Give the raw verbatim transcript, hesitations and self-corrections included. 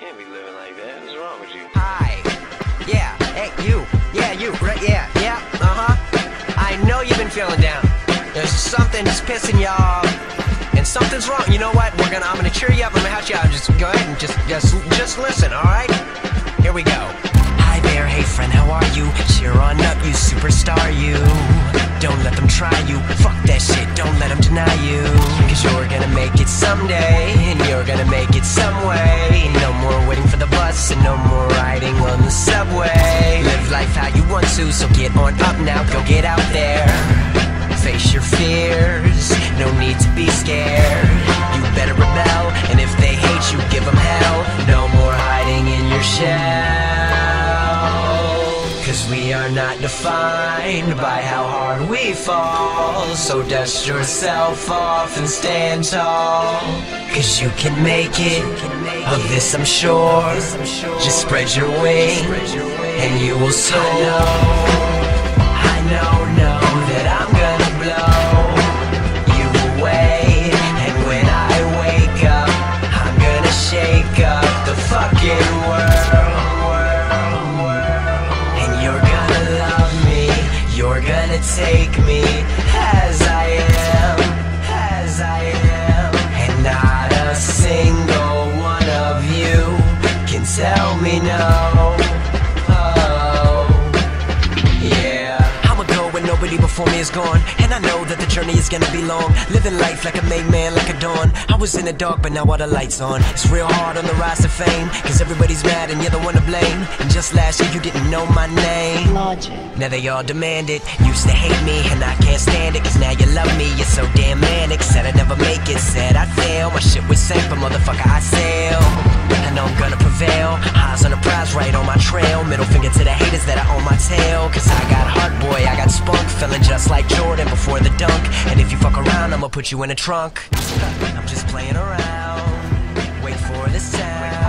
can't be living like that. What's wrong with you? Hi. Yeah. Hey, you. Yeah, you. Right, yeah. Yeah. Uh-huh. I know you've been feeling down. There's something that's pissing you off. And something's wrong. You know what? We're gonna, I'm gonna cheer you up. I'm gonna help you out. Just go ahead and just, just, just listen, alright? Here we go. Hi there, hey friend, how are you? Cheer on up, you superstar, you. Don't let them try you. Fuck that shit, don't let them deny you. Cause you're gonna make it someday, and you're gonna make it some way. No more waiting for the bus, and no more riding on the subway. Live life how you want to, so get on up now, go get out there. Face your fears, no need to be scared. You better rebel, and if they hate you, give them hell. No more hiding in your shell. Cause we are not defined by how hard we fall. So dust yourself off and stand tall. Cause you can make it, of this I'm sure. Just spread your wings, and you will soar. I know, know that I'm gonna blow you away. And when I wake up, I'm gonna shake up the fucking world. And you're gonna love me, you're gonna take me as I am, as I am. And not a single one of you can tell me no. Nobody before me is gone, and I know that the journey is gonna be long. Living life like a made man, like a dawn. I was in the dark, but now all the lights on. It's real hard on the rise to fame, cause everybody's mad and you're the one to blame. And just last year you didn't know my name. Logic. Now they all demand it. Used to hate me, and I can't stand it. Cause now you love me, you're so damn manic. Said I'd never make it, said I'd fail. My shit was sank, but motherfucker I sail. I know I'm gonna prevail. Eyes on the prize, right on my trail. Middle finger to the haters that are on my tail. Cause I got heart, boy, I got spunk. Feeling just like Jordan before the dunk. And if you fuck around, I'ma put you in a trunk. I'm just playing around. Wait for the sound.